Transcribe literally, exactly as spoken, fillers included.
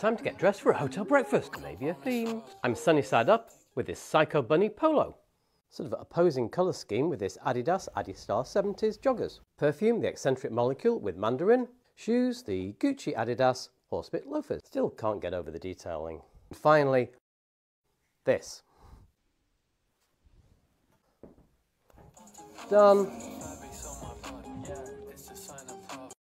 Time to get dressed for a hotel breakfast, maybe a theme. I'm sunny side up with this Psycho Bunny polo. Sort of an opposing colour scheme with this Adidas Adistar seventies joggers. Perfume, the Escentric molecule with Mandarin. Shoes, the Gucci Adidas Horsebit loafers. Still can't get over the detailing. And finally, this. Done.